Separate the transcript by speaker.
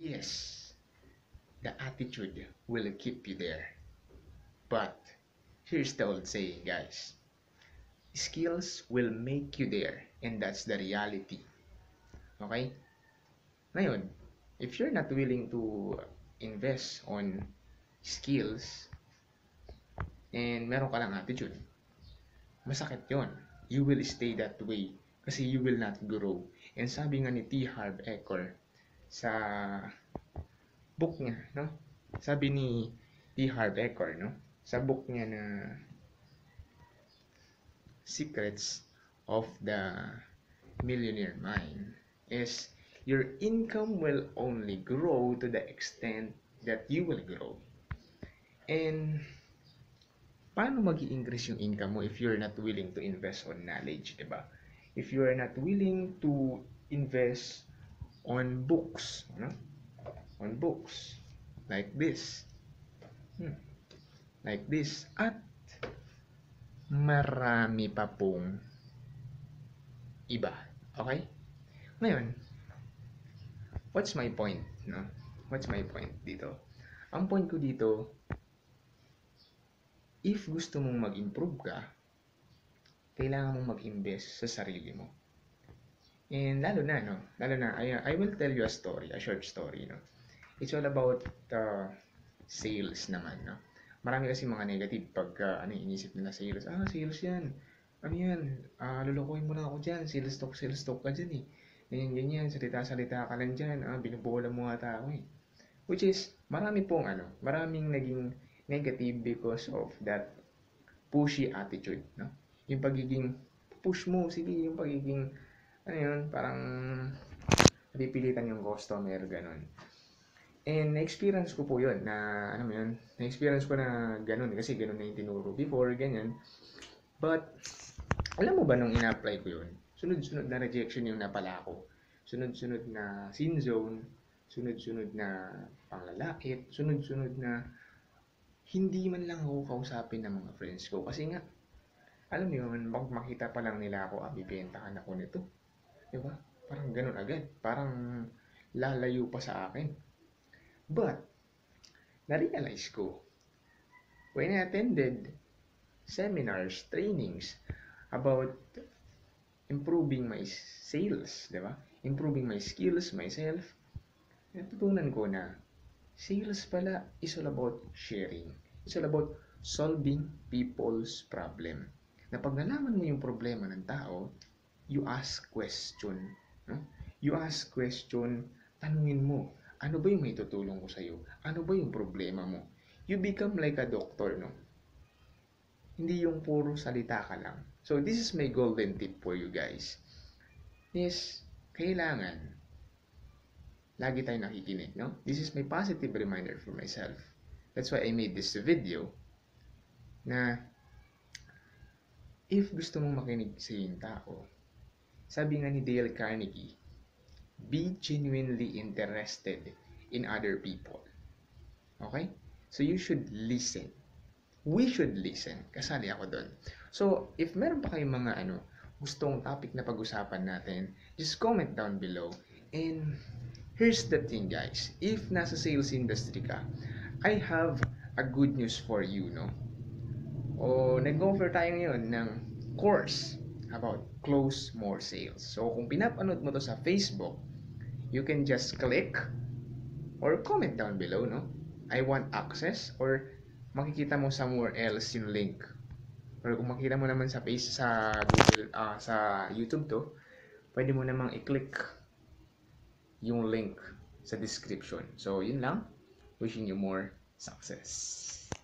Speaker 1: Yes, the attitude will keep you there. But here's the old saying, guys. Skills will make you there, and that's the reality. Okay? Ngayon, if you're not willing to invest on skills and meron ka lang attitude, masakit yon. You will stay that way kasi you will not grow. And sabi nga ni T. Harv Eker sa book niya, no? Sabi ni T. Harv Eker, no? Sa book niya na Secrets of the Millionaire Mind is your income will only grow to the extent that you will grow. And paano mag-i-increase yung income mo if you're not willing to invest on knowledge, di ba? If you are not willing to invest on books, no? On books like this. Like this. At marami pa pong iba. Okay? Ngayon, what's my point, no? What's my point dito? Ang point ko dito, if gusto mong mag-improve ka, kailangan mong mag-invest sa sarili mo. And lalo na, I will tell you a story, a short story, no? It's all about sales naman, no? Marami kasi mga negative pag inisip nila sales. Sales yan. Ano yan? Lulukuhin mo na ako dyan. Sales talk ka dyan eh. Ganyan, salita-salita ka lang dyan. Binubola mo ata ako eh. Which is, maraming naging negative because of that pushy attitude, no? Yung pagiging push mo, sige, yung pagiging parang pipilitan yung customer, ganun. And na-experience ko po yun, na-experience ko na ganun, kasi ganun na yung tinuro before, ganyan. But, alam mo ba nung ina-apply ko yun, sunod-sunod na rejection yung napala ko. Sunod-sunod na sin zone, sunod-sunod na panglalait, sunod-sunod na hindi man lang ako kausapin ng mga friends ko. Kasi nga, alam mo yun, makita pa lang nila ako, bibentahan ako nito. Diba? Parang ganun agad. Parang lalayo pa sa akin. But, na-realize ko, when I attended seminars, trainings about improving my sales, diba? Improving my skills, myself, natutunan ko na sales pala is all about sharing. It's all about solving people's problem. Na pag nalaman mo yung problema ng tao, you ask question. No? You ask question, tanungin mo, ano ba yung may tutulong ko sa'yo? Ano ba yung problema mo? You become like a doctor, no? Hindi yung puro salita ka lang. So, this is my golden tip for you guys. Is, kailangan, lagi tayo nakikinig, no? This is my positive reminder for myself. That's why I made this video na if gusto mong makinig sa yung tao, sabi nga ni Dale Carnegie, be genuinely interested in other people. Okay? So you should listen. We should listen. Kasali ako doon. So, if meron pa kayong mga gustong topic na pag-usapan natin, just comment down below. And here's the thing, guys. If nasa sales industry ka, I have a good news for you, no? Nag-offer tayo ngayon ng course about close more sales. So, kung pinapanood mo to sa Facebook, you can just click or comment down below, no? I want access, or makikita mo somewhere else yung link. Or kung makita mo naman sa Google, sa YouTube to, pwede mo namang i-click yung link sa description. So, yun lang. Wishing you more success.